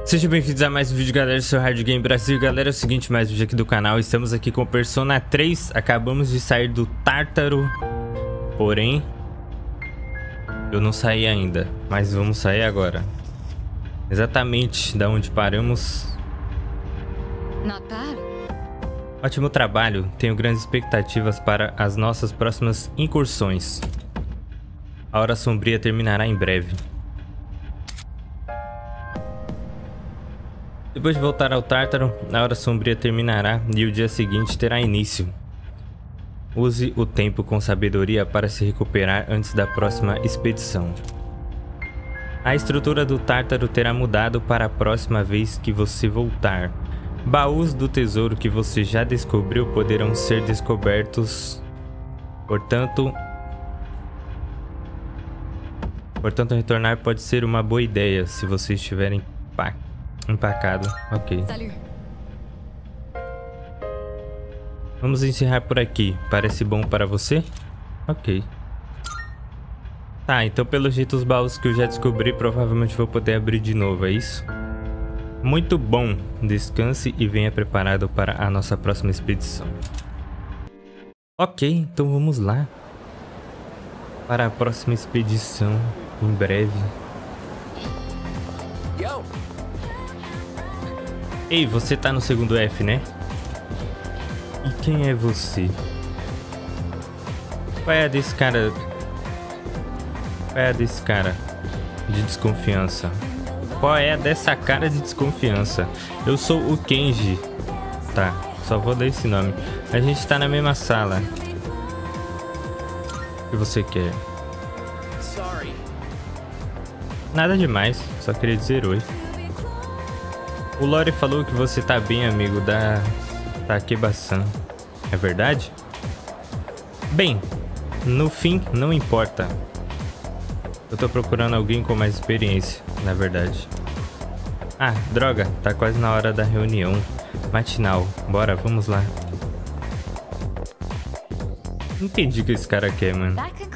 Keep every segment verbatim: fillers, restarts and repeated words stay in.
Sejam bem-vindos a mais um vídeo, galera. Eu sou o Hard Game Brasil. Galera, é o seguinte, mais um vídeo aqui do canal. Estamos aqui com Persona três. Acabamos de sair do Tártaro. Porém, eu não saí ainda, mas vamos sair agora. Exatamente da onde paramos. Not bad. Ótimo trabalho. Tenho grandes expectativas para as nossas próximas incursões. A Hora Sombria terminará em breve. Depois de voltar ao Tártaro, a Hora Sombria terminará e o dia seguinte terá início. Use o tempo com sabedoria para se recuperar antes da próxima expedição. A estrutura do Tártaro terá mudado para a próxima vez que você voltar. Baús do tesouro que você já descobriu poderão ser descobertos. Portanto, portanto retornar pode ser uma boa ideia se você estiver empac empacado. Ok. Vamos encerrar por aqui. Parece bom para você? Ok. Tá, então pelo jeito os baús que eu já descobri provavelmente vou poder abrir de novo, é isso? Muito bom. Descanse e venha preparado para a nossa próxima expedição. Ok, então vamos lá. Para a próxima expedição em breve. Ei, você tá no segundo F, né? E quem é você? Qual é a desse cara? Qual é a desse cara de desconfiança? Qual é a dessa cara de desconfiança? Eu sou o Kenji. Tá, só vou dar esse nome. A gente tá na mesma sala. O que você quer? Nada demais, só queria dizer oi. O Lore falou que você tá bem, amigo da Takeba-san. É verdade? Bem, no fim, não importa. Eu tô procurando alguém com mais experiência, na verdade. Ah, droga, tá quase na hora da reunião matinal. Bora, vamos lá. Não entendi o que esse cara quer, mano.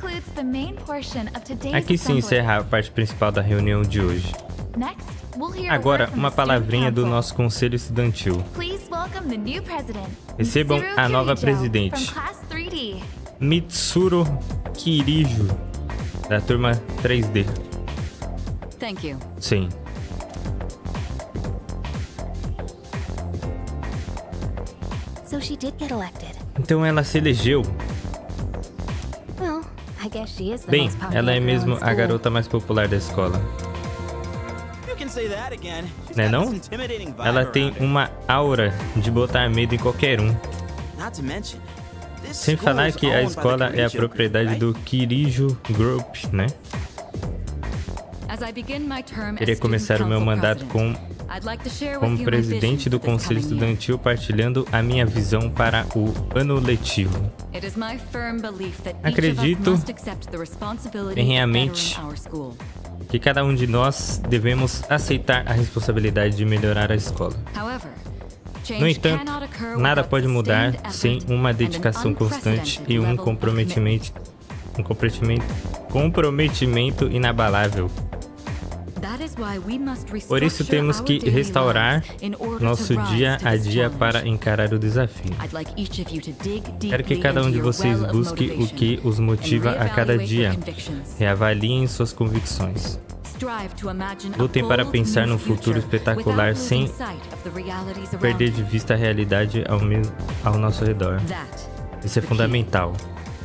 Aqui sim encerra a parte principal da reunião de hoje. Agora, uma palavrinha do nosso conselho estudantil. Recebam a nova presidente, Mitsuru Kirijo, da turma três D. Sim. Então ela se elegeu. Bem, ela é mesmo a garota mais popular da escola. Né não? Ela tem uma aura de botar medo em qualquer um. Sem falar que a escola é a propriedade do Kirijo Group, né? Queria começar o meu mandato com, como presidente do Conselho Estudantil, partilhando a minha visão para o ano letivo. Acredito ferrenhamente que cada um de nós devemos aceitar a responsabilidade de melhorar a escola. No entanto, nada pode mudar sem uma dedicação constante e um comprometimento, um comprometimento, comprometimento inabalável. Por isso temos que restaurar nosso dia a dia para encarar o desafio. Quero que cada um de vocês busque o que os motiva a cada dia. Reavaliem suas convicções. Lutem para pensar num futuro espetacular sem perder de vista a realidade ao, mesmo, ao nosso redor. Isso é fundamental.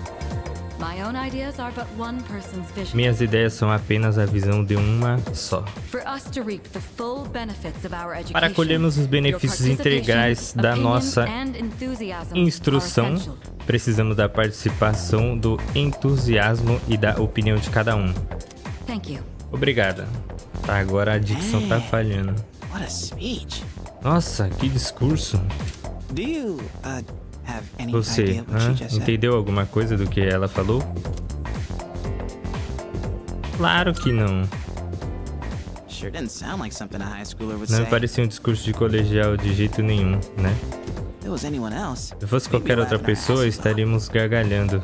Minhas ideias são apenas a visão de uma só. Para colhermos os benefícios integrais da nossa instrução, precisamos da participação, do entusiasmo e da opinião de cada um. Obrigada. Tá, agora a dicção tá falhando. Nossa, que discurso. Você, ah, entendeu alguma coisa do que ela falou? Claro que não. Não me parecia um discurso de colegial de jeito nenhum, né? Se fosse qualquer outra pessoa, estaríamos gargalhando.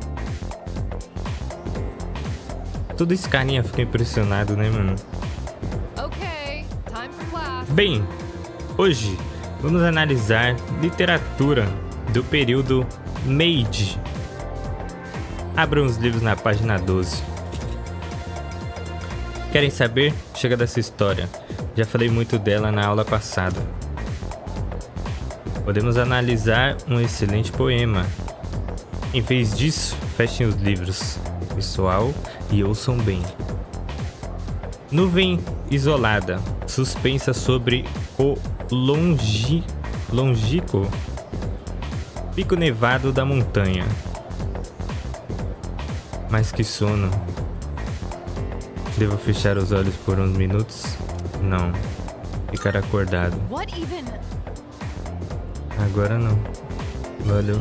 Todo esse carinha fica impressionado, né, mano? Bem, hoje vamos analisar literatura do período Meiji. Abram os livros na página doze. Querem saber? Chega dessa história. Já falei muito dela na aula passada. Podemos analisar um excelente poema. Em vez disso, fechem os livros, pessoal, e ouçam bem. Nuvem isolada, suspensa sobre o longi, longínquo pico nevado da montanha. Mas que sono. Devo fechar os olhos por uns minutos? Não. Ficar acordado. Agora não. Valeu.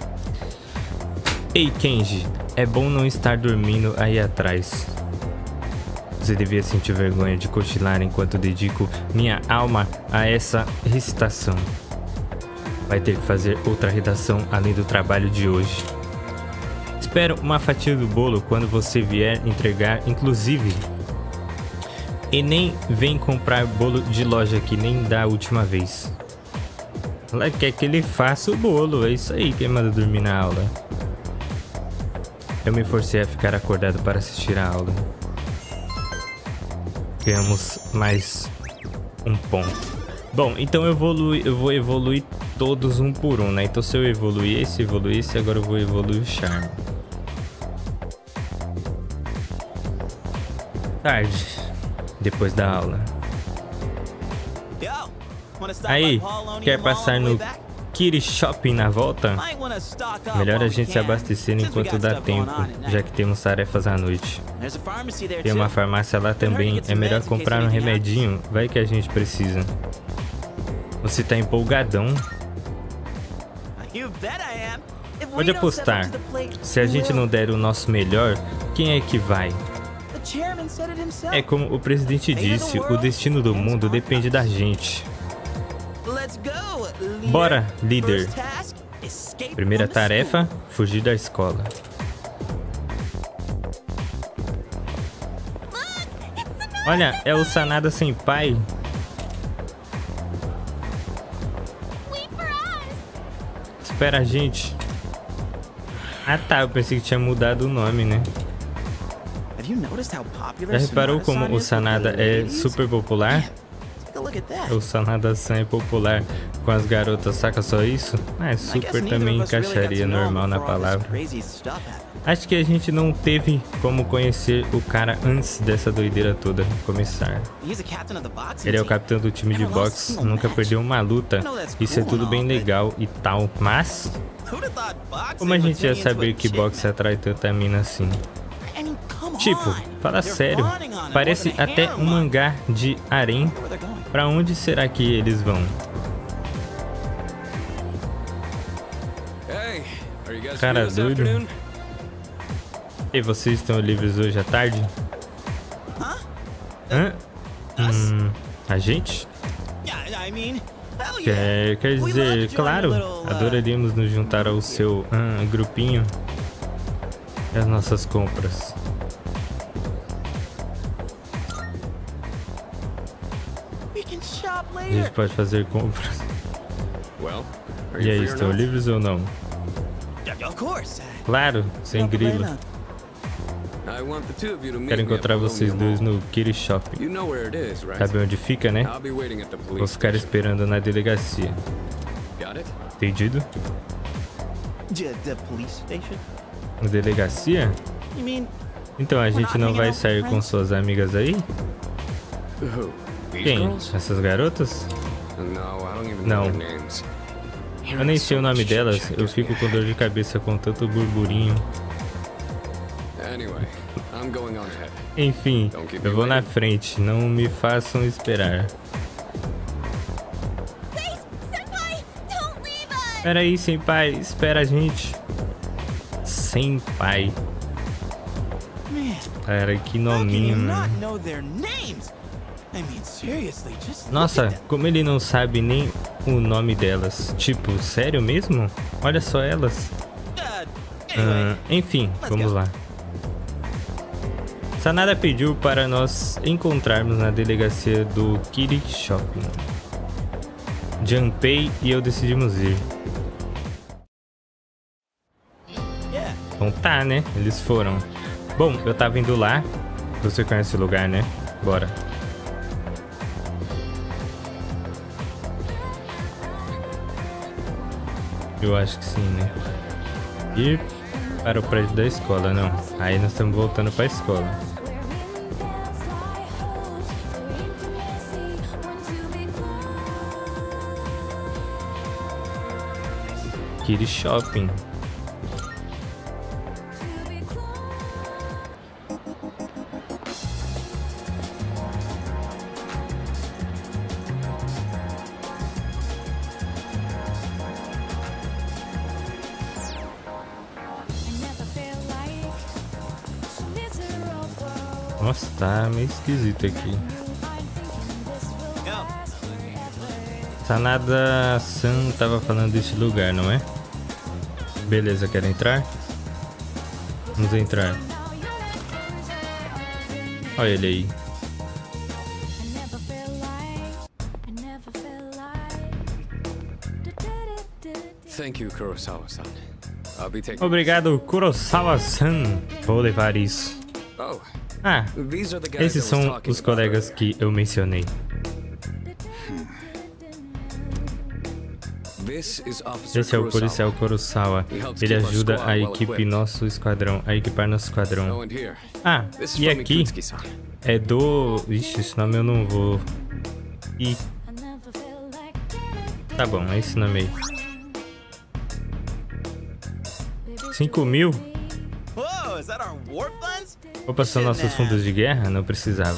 Ei, Kenji. É bom não estar dormindo aí atrás. Você devia sentir vergonha de cochilar enquanto dedico minha alma a essa recitação. Vai ter que fazer outra redação além do trabalho de hoje. Espero uma fatia do bolo quando você vier entregar, inclusive. E nem vem comprar bolo de loja aqui, nem da última vez. Ela quer que ele faça o bolo, é isso aí, quem manda dormir na aula. Eu me forcei a ficar acordado para assistir a aula. Ganhamos mais um ponto. Bom, então eu, evolui, eu vou evoluir todos um por um, né? Então se eu evoluir esse, evoluir esse, agora eu vou evoluir o charme. Tarde, depois da aula. Aí, quer passar no Kitty Shopping na volta? Melhor a gente se abastecer enquanto dá tempo, já que temos tarefas à noite. Tem uma farmácia lá também, é melhor comprar um remedinho, vai que a gente precisa. Você tá empolgadão? Pode apostar, se a gente não der o nosso melhor, quem é que vai? É como o presidente disse, o destino do mundo depende da gente. Bora, líder. Primeira tarefa, fugir da escola. Olha, é o Sanada Senpai. Espera a gente. Ah tá, eu pensei que tinha mudado o nome, né? Já reparou como o Sanada é super popular? O Sanada-san é popular com as garotas, saca só isso? Ah, super também encaixaria normal na palavra. Acho que a gente não teve como conhecer o cara antes dessa doideira toda começar. Ele é o capitão do time de boxe, nunca perdeu uma luta, isso é tudo bem legal e tal, mas... Como a gente ia saber que boxe atrai tanta mina assim? Tipo, fala sério, parece até um mangá de harém. Pra onde será que eles vão? Cara doido. E vocês estão livres hoje à tarde? Hã? Hum, a gente? Quer, quer dizer, claro, adoraríamos nos juntar ao seu hum, grupinho e as nossas compras. A gente pode fazer compras. E aí, estão livres ou não? Claro, sem grilo. Quero encontrar vocês dois no Kitty Shopping. Sabe onde fica, né? Vou ficar esperando na delegacia. Entendido? Na delegacia? Então a gente não vai sair com suas amigas aí? Quem? Essas garotas? Não. Eu nem sei o nome delas, eu fico com dor de cabeça com tanto burburinho. Enfim, eu vou na frente, não me façam esperar. Espera aí, senpai, espera a gente. Senpai. Cara, que nominho, né? Nossa, como ele não sabe nem o nome delas. Tipo, sério mesmo? Olha só elas. Ah, enfim, vamos lá. Sanada pediu para nós encontrarmos na delegacia do Kitty Shopping. Junpei e eu decidimos ir. Então tá, né? Eles foram. Bom, eu tava indo lá. Você conhece o lugar, né? Bora. Eu acho que sim, né? Ir para o prédio da escola, não. Aí nós estamos voltando para a escola. Kitty Shopping. Nossa, tá meio esquisito aqui. Sanada-san tava falando desse lugar, não é? Beleza, quer entrar? Vamos entrar. Olha ele aí. Obrigado, Kurosawa-san. Vou levar isso. Ah, esses são os colegas que eu mencionei. Esse é o policial Kurosawa. Ele ajuda a equipe nosso esquadrão, a equipar nosso esquadrão. Ah, e aqui é do... Ixi, esse nome eu não vou... E... Tá bom, é esse nome aí. Cinco mil? Opa, são nossos fundos de guerra? Não precisava.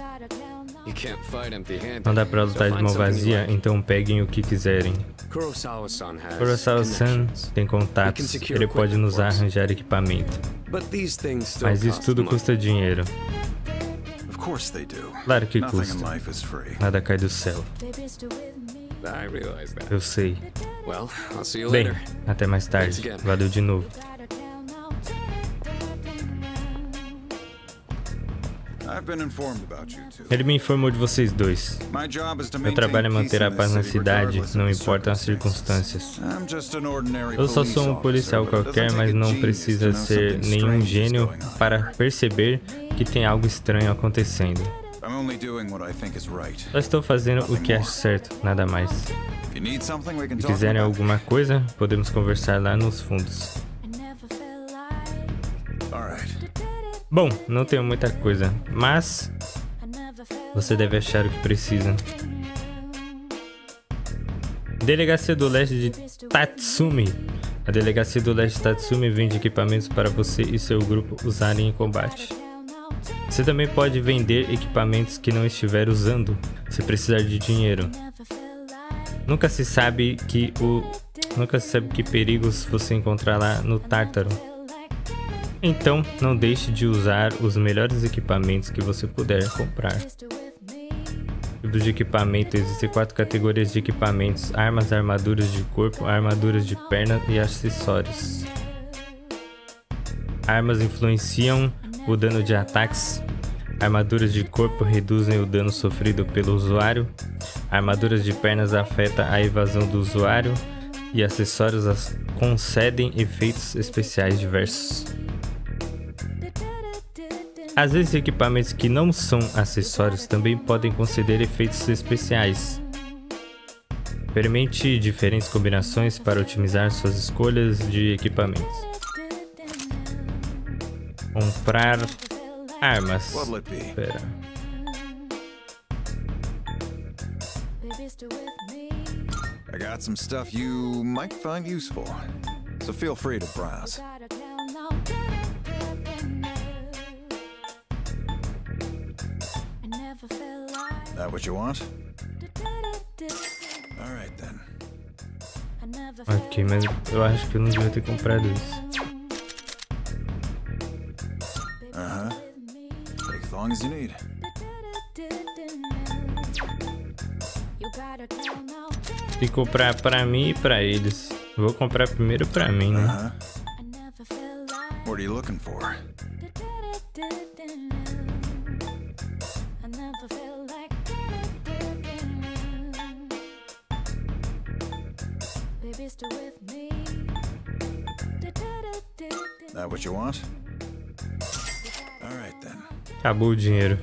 Não dá pra lutar de mão vazia, então peguem o que quiserem. Kurosawa-san tem contatos, ele pode nos arranjar equipamento. Mas isso tudo custa dinheiro. Claro que custa. Nada cai do céu. Eu sei. Bem, até mais tarde. Valeu de novo. Ele me informou de vocês dois. Meu trabalho é manter a paz na cidade, não importam as circunstâncias. Eu só sou um policial qualquer, mas não precisa ser nenhum gênio para perceber que tem algo estranho acontecendo. Só estou fazendo o que acho certo, nada mais. Se quiserem alguma coisa, podemos conversar lá nos fundos. Bom, não tenho muita coisa, mas você deve achar o que precisa. Delegacia do Leste de Tatsumi. A Delegacia do Leste de Tatsumi vende equipamentos para você e seu grupo usarem em combate. Você também pode vender equipamentos que não estiver usando, se precisar de dinheiro. Nunca se sabe que o nunca se sabe que perigos você encontrar lá no Tártaro. Então, não deixe de usar os melhores equipamentos que você puder comprar. Tipos de equipamento. Existem quatro categorias de equipamentos: armas, armaduras de corpo, armaduras de perna e acessórios. Armas influenciam o dano de ataques. Armaduras de corpo reduzem o dano sofrido pelo usuário. Armaduras de pernas afetam a evasão do usuário. E acessórios concedem efeitos especiais diversos. Às vezes, equipamentos que não são acessórios também podem conceder efeitos especiais. Experimente diferentes combinações para otimizar suas escolhas de equipamentos. Comprar armas. Espera. I got some stuff you might find useful, so feel free to browse. That what you want? All right then. Ok, mas eu acho que eu não devia ter comprado isso. Uh-huh. Take as long as you need. Tem que comprar pra mim e pra eles. Vou comprar primeiro pra mim, né? Uh-huh. What are you looking for? That what you want? All right then. Acabou o dinheiro.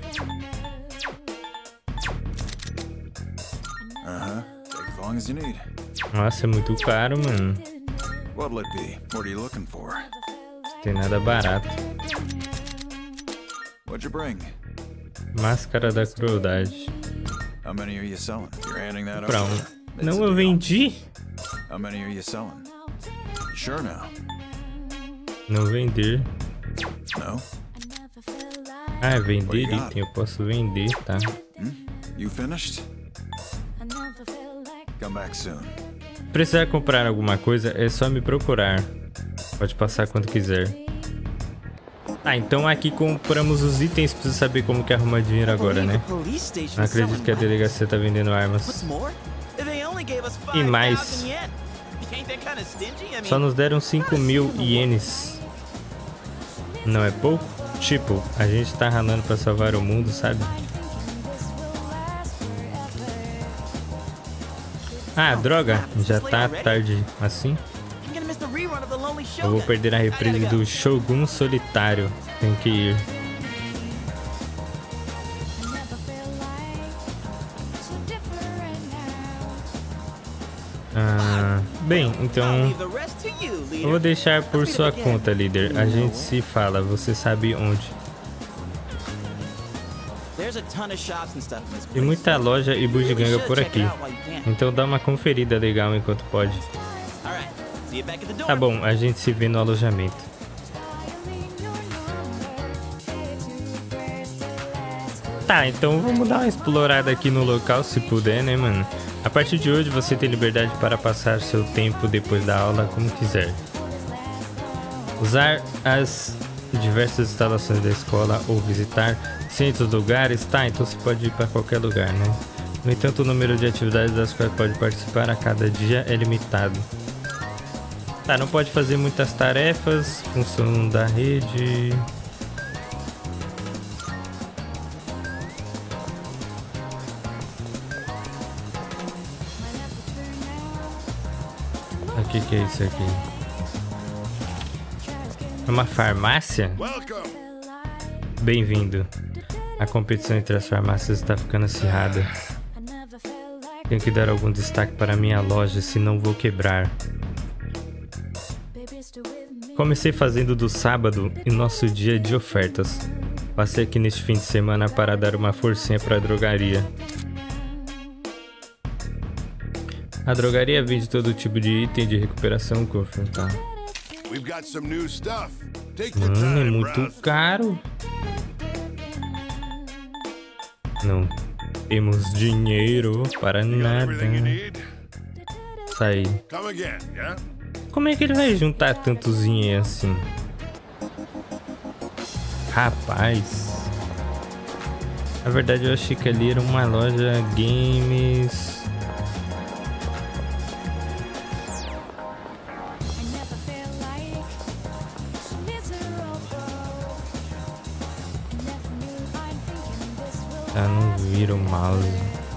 Uh-huh. Take as long as you need. Nossa, é muito caro, mano. What'll it be? What are you looking for? Não tem nada barato. What'd you bring? Máscara da crueldade. How many are you selling? You're handing that Pra over? um. Não, eu vendi. How many are you selling? You sure now? Não vender. No? Ah, é vender item. Eu posso vender, tá? Hmm? You finished? Come back soon. Se precisar comprar alguma coisa, é só me procurar. Pode passar quando quiser. Ah, então aqui compramos os itens. Preciso saber como que arruma dinheiro agora, né? Não acredito que a delegacia tá vendendo armas. E mais. Só nos deram cinco mil ienes. Não é pouco? Tipo, a gente tá ralando pra salvar o mundo, sabe? Ah, droga. Já tá tarde assim. Eu vou perder a reprise do Shogun Solitário. Tenho que ir. Ah, bem, então eu vou deixar por sua conta, líder. A gente se fala, você sabe onde. Tem muita loja e bugiganga por aqui, então dá uma conferida legal enquanto pode. Tá bom, a gente se vê no alojamento. Tá, então vamos dar uma explorada aqui no local se puder, né, mano? A partir de hoje você tem liberdade para passar seu tempo depois da aula como quiser. Usar as diversas instalações da escola ou visitar centros, lugares, tá? Então você pode ir para qualquer lugar, né? No entanto, o número de atividades das quais pode participar a cada dia é limitado. Tá, não pode fazer muitas tarefas, função da rede... O que que é isso aqui? É uma farmácia? Bem-vindo. A competição entre as farmácias está ficando acirrada. Tenho que dar algum destaque para minha loja, senão vou quebrar. Comecei fazendo do sábado e nosso dia de ofertas. Passei aqui neste fim de semana para dar uma forcinha para a drogaria. A drogaria vende todo tipo de item de recuperação confrontal. Mano, é muito caro. Não temos dinheiro para nada. Sai. Como é que ele vai juntar tantos dinheiro assim? Rapaz. Na verdade eu achei que ali era uma loja games. Ah, não vira o mouse.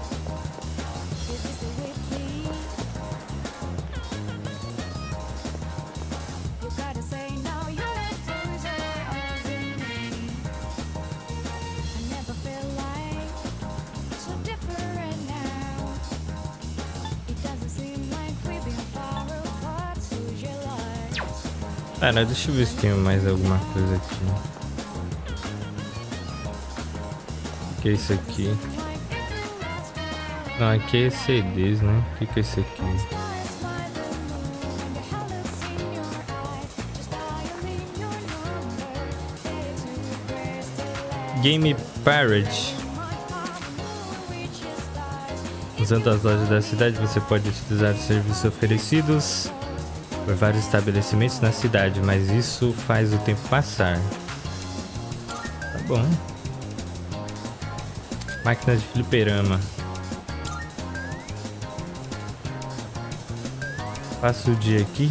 Cara, deixa eu ver se tem mais alguma coisa aqui. O que é isso aqui? Não, aqui é C Ds, né? O que, que é isso aqui? Game Parade. Usando as lojas da cidade, você pode utilizar os serviços oferecidos por vários estabelecimentos na cidade, mas isso faz o tempo passar. Tá bom. Máquina de fliperama. Passo o dia aqui.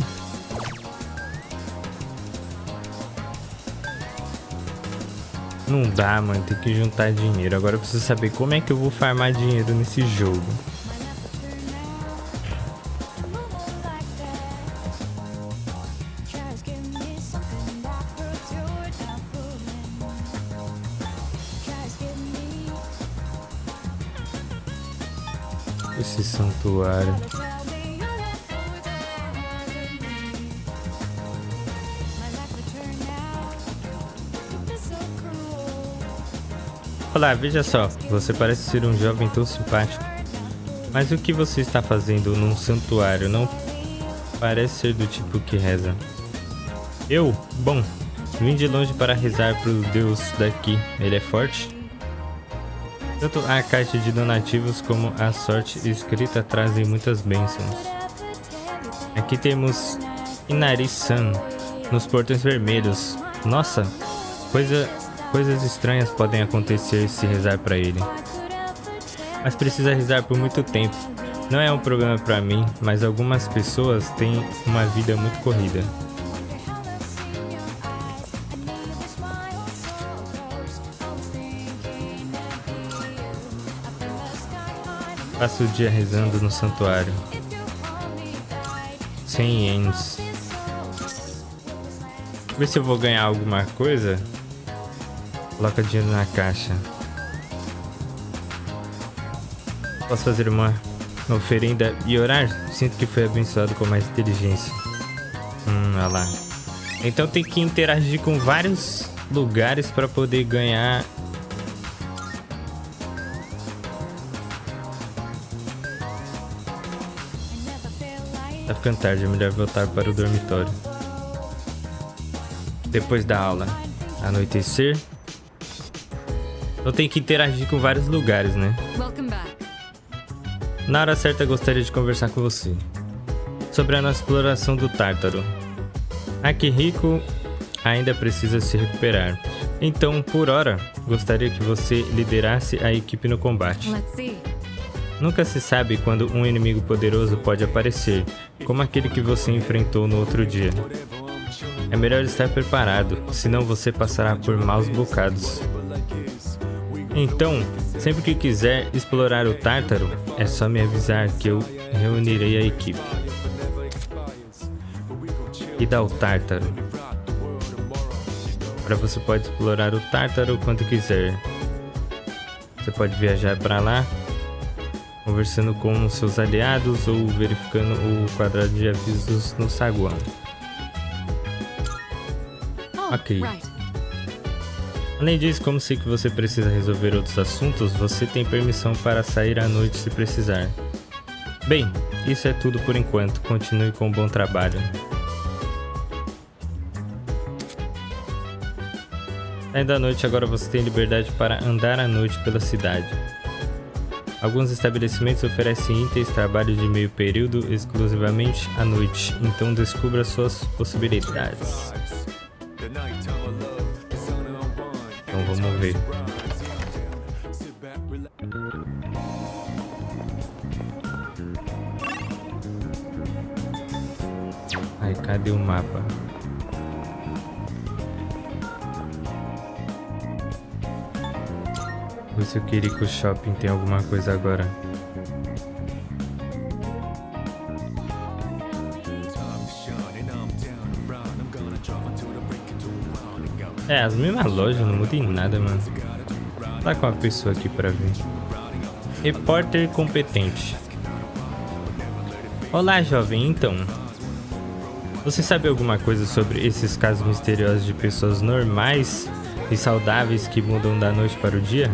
Não dá, mano. Tem que juntar dinheiro. Agora eu preciso saber como é que eu vou farmar dinheiro nesse jogo. Esse santuário. Olá, veja só, você parece ser um jovem tão simpático. Mas o que você está fazendo num santuário não parece ser do tipo que reza. Eu? Bom, vim de longe para rezar pro Deus daqui. Ele é forte? Tanto a caixa de donativos como a sorte escrita trazem muitas bênçãos. Aqui temos Inari-san nos portões vermelhos. Nossa, coisa, coisas estranhas podem acontecer se rezar para ele. Mas precisa rezar por muito tempo. Não é um problema para mim, mas algumas pessoas têm uma vida muito corrida. Passo o dia rezando no santuário. cem ienes. Ver se eu vou ganhar alguma coisa. Coloca dinheiro na caixa. Posso fazer uma oferenda e orar? Sinto que foi abençoado com mais inteligência. Hum, olha lá. Então tem que interagir com vários lugares para poder ganhar. Tá ficando tarde, é melhor voltar para o dormitório. Depois da aula. Anoitecer. Eu tenho que interagir com vários lugares, né? Na hora certa gostaria de conversar com você sobre a nossa exploração do Tártaro. Akihiko ainda precisa se recuperar. Então, por hora, gostaria que você liderasse a equipe no combate. Nunca se sabe quando um inimigo poderoso pode aparecer, como aquele que você enfrentou no outro dia. É melhor estar preparado, senão você passará por maus bocados. Então, sempre que quiser explorar o Tártaro, é só me avisar que eu reunirei a equipe. E dá o Tártaro. Agora você pode explorar o Tártaro quando quiser. Você pode viajar para lá, conversando com seus aliados ou verificando o quadrado de avisos no saguão. Ok. Além disso, como sei que você precisa resolver outros assuntos, você tem permissão para sair à noite se precisar. Bem, isso é tudo por enquanto. Continue com um bom trabalho. Saindo à noite, agora você tem liberdade para andar à noite pela cidade. Alguns estabelecimentos oferecem itens trabalho de meio período exclusivamente à noite, então descubra suas possibilidades. Então vamos ver. Ai, cadê o mapa? Vou ver se o Kiriko Shopping tem alguma coisa agora. É, as mesmas lojas, não muda em nada, mano. Tá com uma pessoa aqui pra ver. Repórter competente. Olá, jovem, então. Você sabe alguma coisa sobre esses casos misteriosos de pessoas normais e saudáveis que mudam da noite para o dia?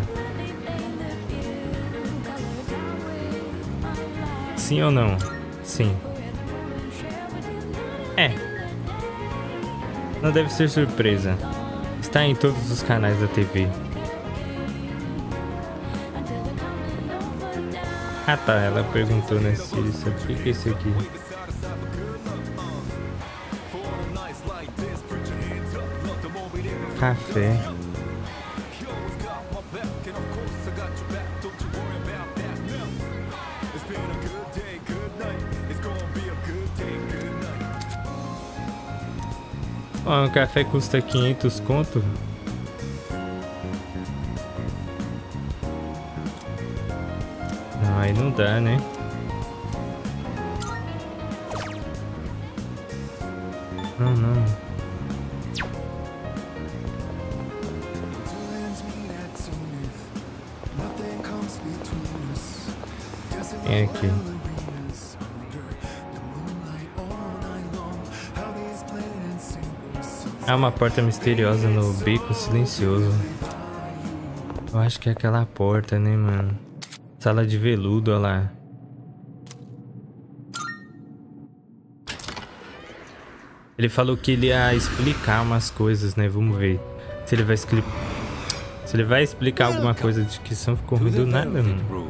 Sim ou não? Sim. É. Não deve ser surpresa. Está em todos os canais da T V. Ah tá, ela perguntou, né, se isso aqui, o que é isso aqui? Café. Ó, um café custa quinhentos conto. Não, aí não dá, né? Não, não. Tem aqui. Há uma porta misteriosa no beco silencioso. Eu acho que é aquela porta, né, mano? Sala de veludo, olha lá. Ele falou que ele ia explicar umas coisas, né? Vamos ver se ele vai explicar. Se ele vai explicar alguma coisa de que não ficou ruim do nada, mano.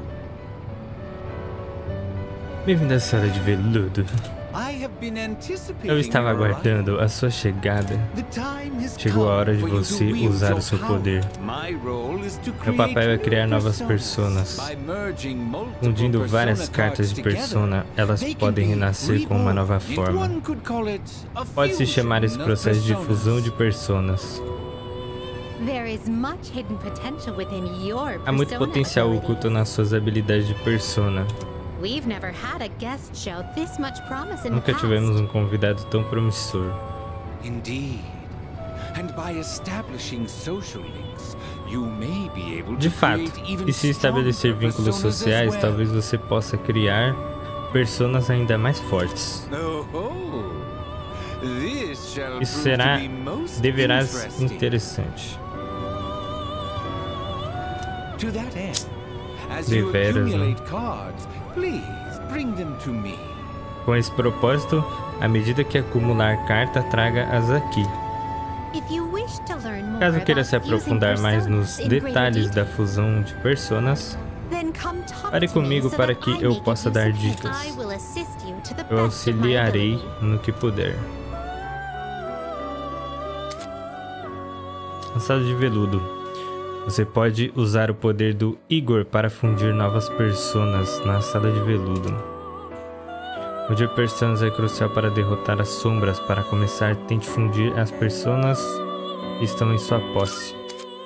Bem-vindo à sala de veludo. Eu estava aguardando a sua chegada. Chegou a hora de você usar o seu poder. Meu papel é criar novas personas. Fundindo várias cartas de persona, elas podem renascer com uma nova forma. Pode-se chamar esse processo de fusão de personas. Há muito potencial oculto nas suas habilidades de persona. Nunca tivemos um convidado tão promissor. De fato, e se estabelecer vínculos sociais, talvez você possa criar personas ainda mais fortes. Isso será deverás interessante. Deveras, né? Com esse propósito, à medida que acumular carta, traga-as aqui. Caso queira se aprofundar mais nos detalhes da fusão de personas, pare comigo para que eu possa dar dicas. Eu auxiliarei no que puder. A sala de veludo. Você pode usar o poder do Igor para fundir novas personas na sala de veludo. Fundir personas é crucial para derrotar as sombras. Para começar, tente fundir as personas que estão em sua posse.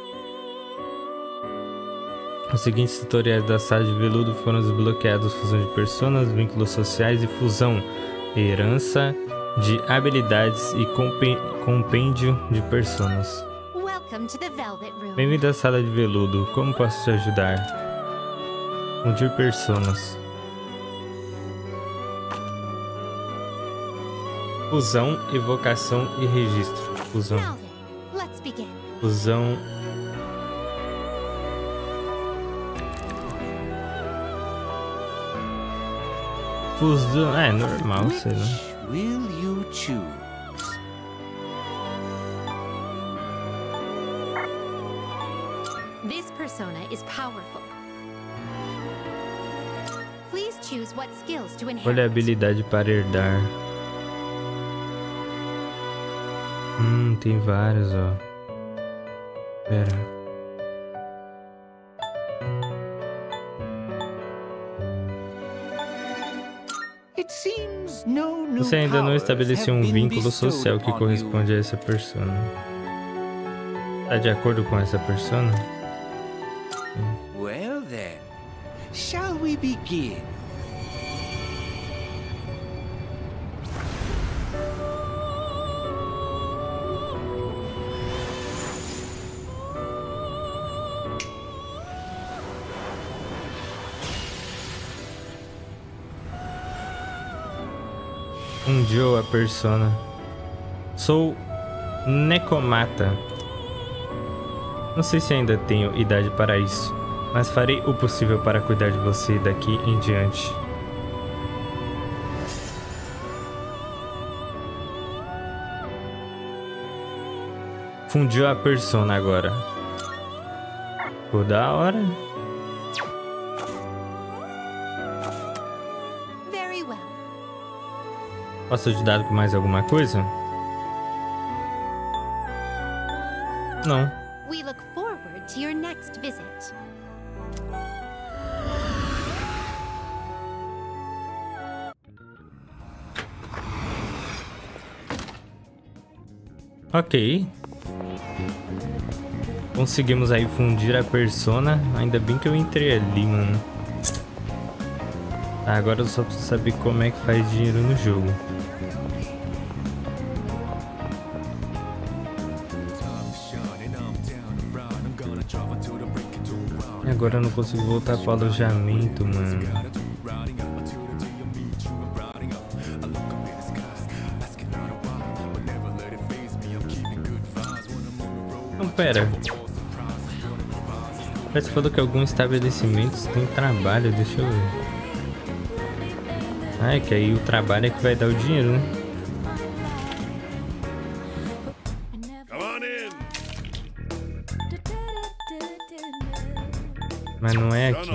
Os seguintes tutoriais da sala de veludo foram desbloqueados: fusão de personas, vínculos sociais e fusão, herança de habilidades e compêndio de personas. Bem-vindo à sala de veludo. Como posso te ajudar? Fundir personas. Fusão, evocação e registro. Fusão. Fusão. Fusão. É normal, sei lá. This persona is powerful. Please choose what skills to inherit. Olha a habilidade para herdar. Hum, tem várias, ó. Pera. Você ainda não estabeleceu um vínculo social que corresponde a essa persona. Tá de acordo com essa persona? Well then, shall we begin? Fundiu a persona. Sou Necomata. Não sei se ainda tenho idade para isso, mas farei o possível para cuidar de você daqui em diante. Fundiu a persona agora. Ficou da hora. Posso ajudar com mais alguma coisa? Não. We look forward to your next visit. Ok. Conseguimos aí fundir a persona. Ainda bem que eu entrei ali, mano. Tá, agora eu só preciso saber como é que faz dinheiro no jogo. Agora eu não consigo voltar para o alojamento, mano. pera. Parece que falou que alguns estabelecimentos têm trabalho, deixa eu ver. Ah, é que aí o trabalho é que vai dar o dinheiro, né? Mas não é aqui.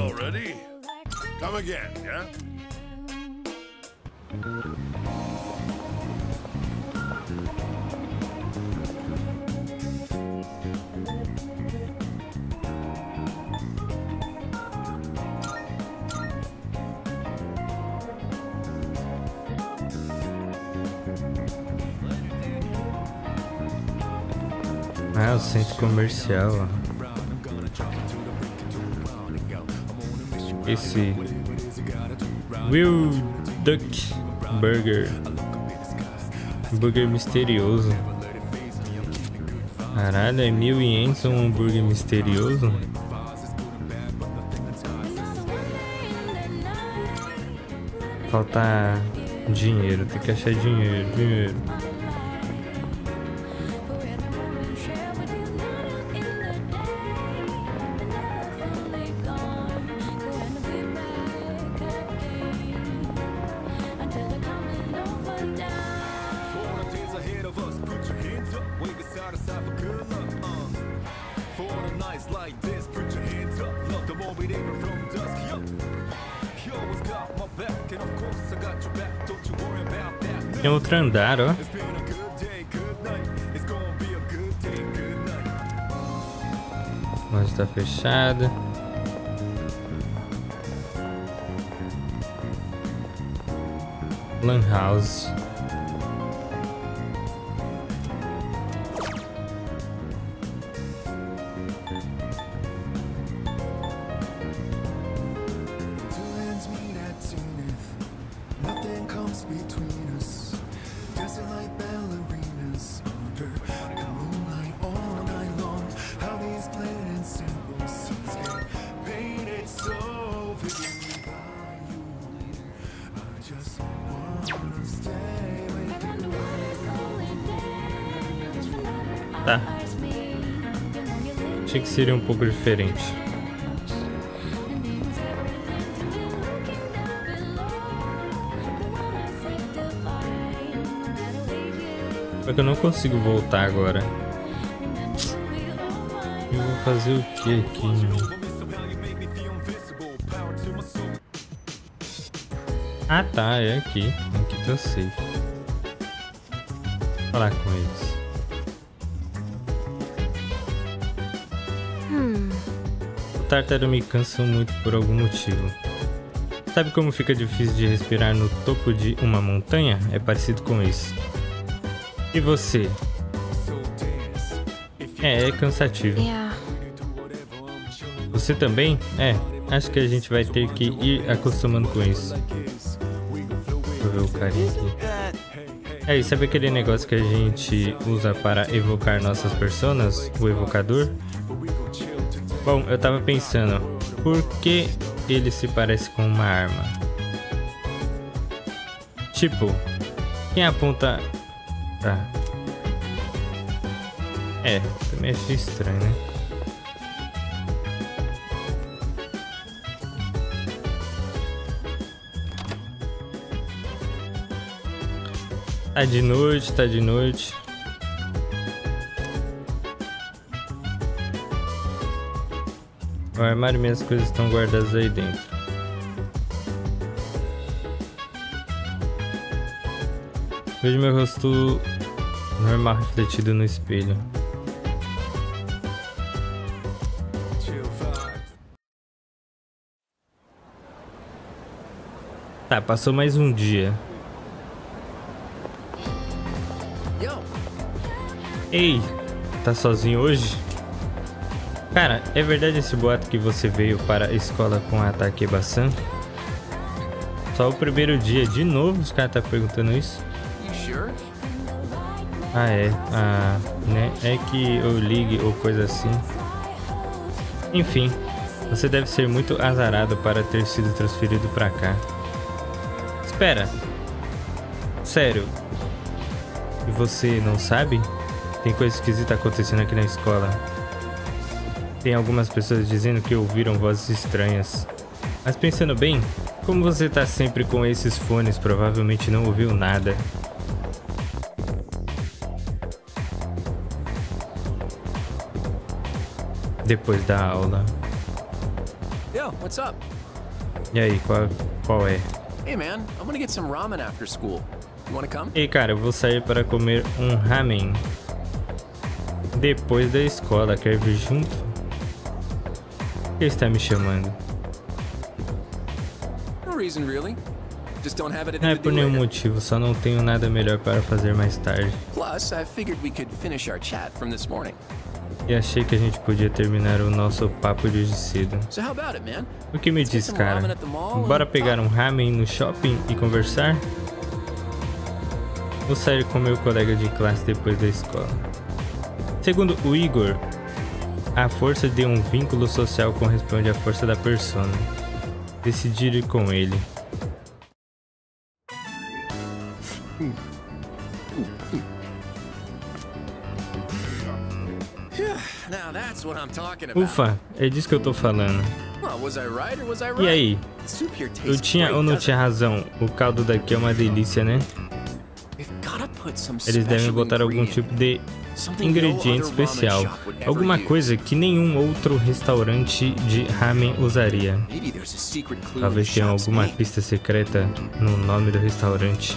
Ah, o centro comercial, ó. Esse Will Duck Burger. Hambúrguer misterioso. Caralho, é mil ienes um hambúrguer misterioso? Falta dinheiro, tem que achar dinheiro, dinheiro. Tem outro andar, ó. Loja está fechada. Lan House. Tá. Achei que seria um pouco diferente. Só que eu não consigo voltar agora. Eu vou fazer o que aqui, meu? Ah tá, é aqui. Aqui tá safe. Vou falar com eles. Hmm. O tártaro me cansa muito por algum motivo. Sabe como fica difícil de respirar no topo de uma montanha? É parecido com isso. E você? É, é cansativo. Yeah. Você também? É, acho que a gente vai ter que ir acostumando com isso. Deixa eu ver o carinha aqui. É, e sabe aquele negócio que a gente usa para evocar nossas personas? O evocador? Bom, eu tava pensando, por que ele se parece com uma arma? Tipo, quem aponta... Tá. É, também achei estranho, né? Tá de noite, tá de noite. O armário e minhas coisas estão guardadas aí dentro. Vejo meu rosto normal refletido no espelho. Tá, passou mais um dia. Ei, tá sozinho hoje? Cara, é verdade esse boato que você veio para a escola com a Takeba-san? Só o primeiro dia, de novo os caras tá perguntando isso? Ah, é. Ah, né? É que eu ligue ou coisa assim. Enfim, você deve ser muito azarado para ter sido transferido pra cá. Espera. Sério. E você não sabe? Tem coisa esquisita acontecendo aqui na escola. Tem algumas pessoas dizendo que ouviram vozes estranhas. Mas pensando bem, como você tá sempre com esses fones, provavelmente não ouviu nada. Depois da aula. Yo, what's up? E aí, qual, qual é? Hey man, I'm gonna get some ramen after school. You wanna come? Ei, cara, eu vou sair para comer um ramen depois da escola. Quer vir junto? Por que está me chamando? No reason really. Just don't have Não é por nenhum motivo, só não tenho nada melhor para fazer mais tarde. Plus, I figured we could finish our chat from this morning. E achei que a gente podia terminar o nosso papo de hoje cedo. So how about it, man? O que me diz, cara? Bora pegar um ramen no shopping e conversar? Vou sair com meu colega de classe depois da escola. Segundo o Igor, a força de um vínculo social corresponde à força da persona. Decidir ir com ele. Ufa, é disso que eu tô falando. E aí? Eu tinha ou não tinha razão? O caldo daqui é uma delícia, né? Eles devem botar algum tipo de ingrediente especial. Alguma coisa que nenhum outro restaurante de ramen usaria. Talvez tenha alguma pista secreta no nome do restaurante.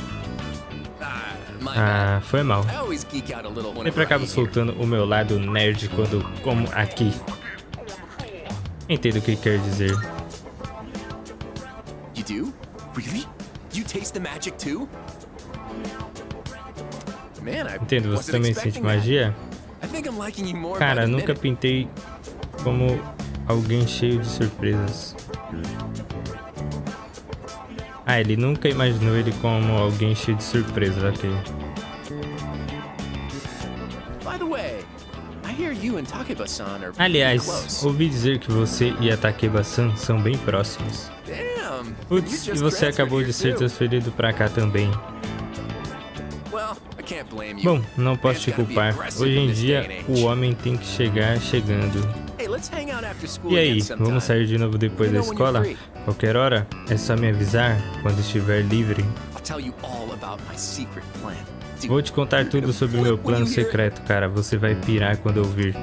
Ah, foi mal. Sempre acabo soltando o meu lado nerd quando como aqui. Entendo o que quer dizer. You do? Really? You taste the magic too? Man, I Entendo, você também sente magia? Cara, nunca pintei como alguém cheio de surpresas. Ah, ele nunca imaginou ele como alguém cheio de surpresas, ok. Aliás, ouvi dizer que você e a Takeba-san são bem próximos. Putz, e você acabou de ser transferido pra cá também. Bom, não posso te culpar. Hoje em dia, o homem tem que chegar chegando. E aí, vamos sair de novo depois da escola? Qualquer hora? É só me avisar quando estiver livre. Vou te contar tudo sobre o meu plano secreto, cara. Você vai pirar quando ouvir.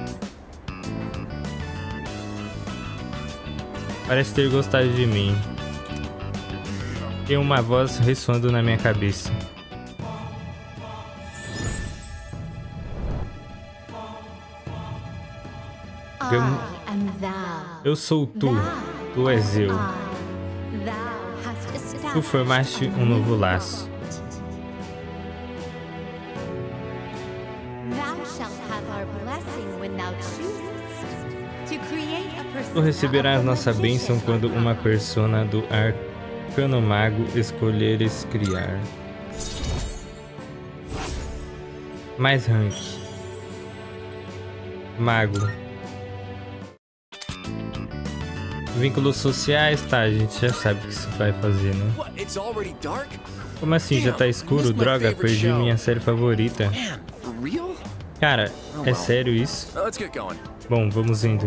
Parece ter gostado de mim. Tem uma voz ressoando na minha cabeça. Eu, eu sou tu, tu és eu. Tu formaste um novo laço. Tu receberás nossa bênção quando uma persona do Arcano Mago escolheres criar. Mais rank. Mago. Vínculos sociais, tá, a gente já sabe o que isso vai fazer, né? Como assim, já tá escuro? Droga, perdi minha série favorita. Cara, é sério isso? Bom, vamos indo.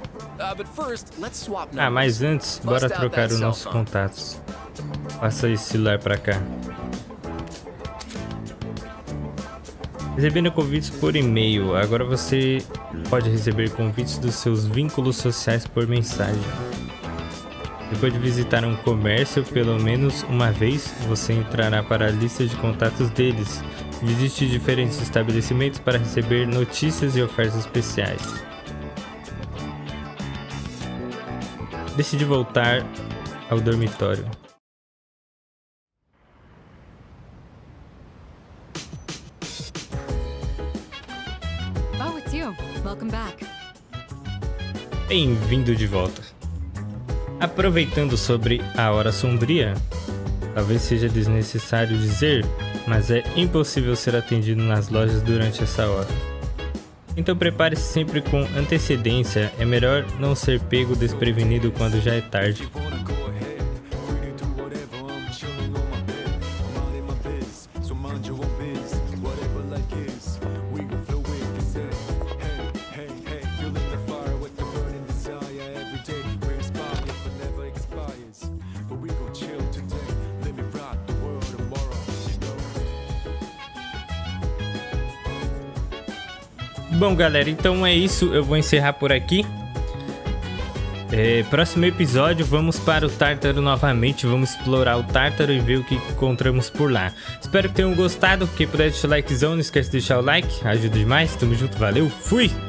Ah, mas antes, bora trocar os nossos contatos. Passa esse celular pra cá. Recebendo convites por e-mail. Agora você pode receber convites dos seus vínculos sociais por mensagem. Depois de visitar um comércio pelo menos uma vez, você entrará para a lista de contatos deles. Visite diferentes estabelecimentos para receber notícias e ofertas especiais. Decide voltar ao dormitório. Oh, it's you. Welcome back. Bem-vindo de volta. Aproveitando sobre a hora sombria, talvez seja desnecessário dizer, mas é impossível ser atendido nas lojas durante essa hora. Então prepare-se sempre com antecedência, é melhor não ser pego desprevenido quando já é tarde. Bom, galera, então é isso. Eu vou encerrar por aqui. É, próximo episódio, vamos para o Tártaro novamente. Vamos explorar o Tártaro e ver o que encontramos por lá. Espero que tenham gostado. Quem puder deixar o likezão, não esquece de deixar o like. Ajuda demais. Tamo junto, valeu, fui!